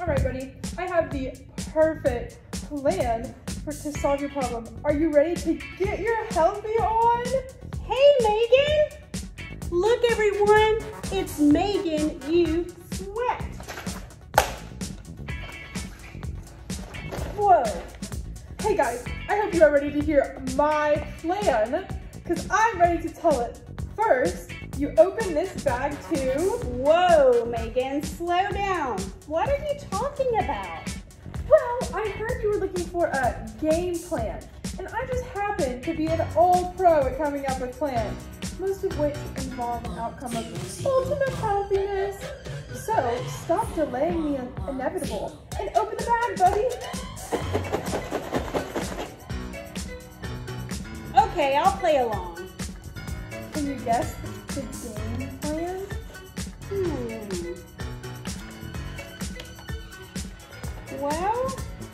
right, buddy. I have the perfect plan to solve your problem. Are you ready to get your healthy on? Hey, Megan. Look, everyone. It's Megan You Sweat. Whoa. Hey, guys. I hope you are ready to hear my plan, because I'm ready to tell it. First, you open this bag too. Whoa, Megan, slow down. What are you talking about? Well, I heard you were looking for a game plan, and I just happen to be an old pro at coming up with plans, most of which involve an outcome of ultimate healthiness. So, stop delaying the inevitable and open the bag, buddy. Okay, I'll play along. Can you guess the game plan? Well,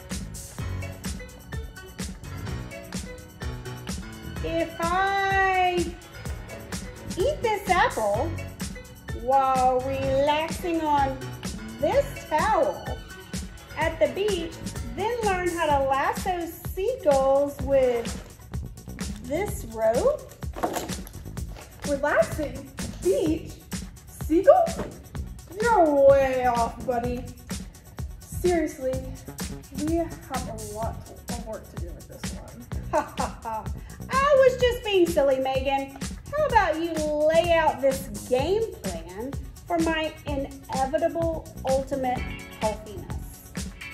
if I eat this apple while relaxing on this towel at the beach, then learn how to lasso seagulls with this rope. Relaxing? Beach? Seagull? You're way off, buddy. Seriously, we have a lot of work to do with this one. Ha ha ha. I was just being silly, Megan. How about you lay out this game plan for my inevitable ultimate healthiness?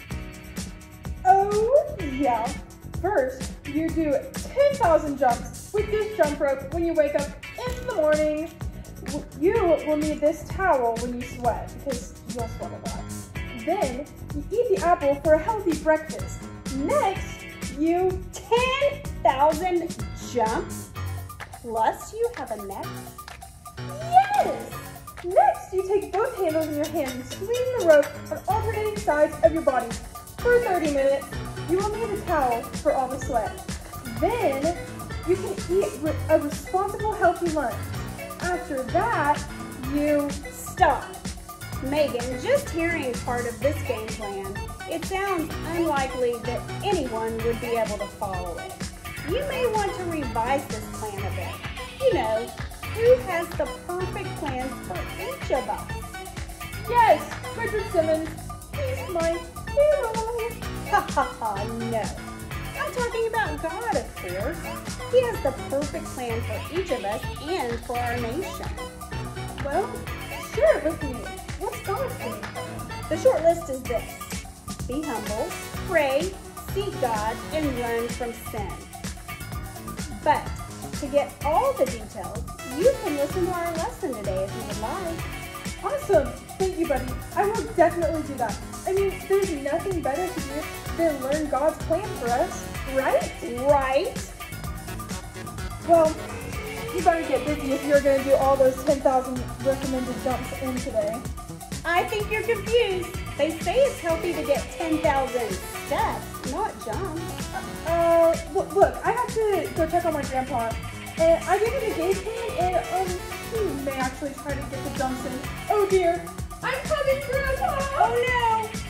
Oh, yeah. First, you do 10,000 jumps with this jump rope when you wake up in the morning. You will need this towel when you sweat, because you'll sweat a lot. Then, you eat the apple for a healthy breakfast. Next, you 10,000 jumps? Plus you have a neck? Yes! Next, you take both handles in your hand and swing the rope on alternating sides of your body. For 30 minutes, you will need a towel for all the sweat. Then, you can eat a responsible, healthy lunch. After that, you stop. Megan, just hearing part of this game plan, it sounds unlikely that anyone would be able to follow it. You may want to revise this plan a bit. You know, who has the perfect plans for each of us? Yes, Richard Simmons. He's my hero. Ha ha ha, no. I'm talking about God, of course. He has the perfect plan for each of us and for our nation. Well, share it with me. What's God's game plan? The short list is this. Be humble, pray, seek God, and run from sin. But to get all the details, you can listen to our lesson today if you would like. Awesome. Thank you, buddy. I will definitely do that. I mean, there's nothing better to do than learn God's plan for us, right? Right. Well, you better get busy if you're going to do all those 10,000 recommended jumps in today. I think you're confused. They say it's healthy to get 10,000 steps, not jumps. Look, I have to go check on my grandpa. And I gave him a game plan, and he may actually try to get the jumps in. Oh dear, I'm coming, Grandpa! Oh no!